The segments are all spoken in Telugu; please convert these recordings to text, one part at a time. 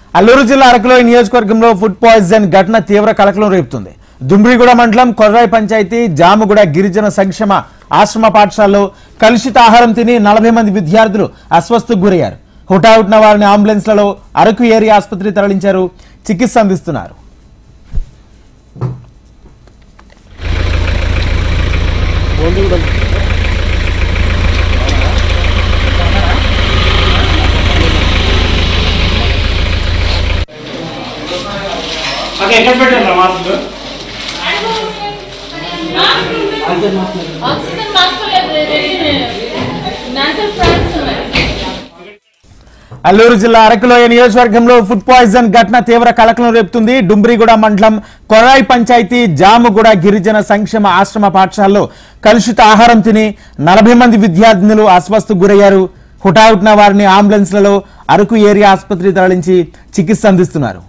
అల్లూరు జిల్లా అరకులోయ నియోజకవర్గంలో ఫుడ్ పాయిజన్ ఘటన తీవ్ర కలకలం రేపుతుంది. దుమ్రిగూడ మండలం కొర్రాయి పంచాయతీ జాముగూడ గిరిజన సంక్షేమ ఆశ్రమ పాఠశాలలో కలుషిత ఆహారం తిని 40 మంది విద్యార్థులు అస్వస్థకు గురయ్యారు. హుటాహుటిన వారిని అంబులెన్స్లలో అరకు ఏరియా ఆసుపత్రికి తరలించారు. చికిత్స అందిస్తున్నారు. అల్లూరు జిల్లా అరకులోయ నియోజకవర్గంలో ఫుడ్ పాయిజన్ ఘటన తీవ్ర కలకలం రేపుతుంది. డుమ్రిగూడ మండలం కొర్రాయి పంచాయతీ జాముగూడ గిరిజన సంక్షేమ ఆశ్రమ పాఠశాలలో కలుషిత ఆహారం తిని 40 మంది విద్యార్థినులు అస్వస్థకు గురయ్యారు. హుటాహుటిన వారిని అంబులెన్స్లలో అరకు ఏరియా ఆసుపత్రికి తరలించి చికిత్స అందిస్తున్నారు.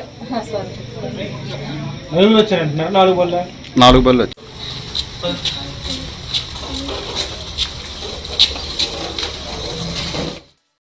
నాలుగు బళ్ళు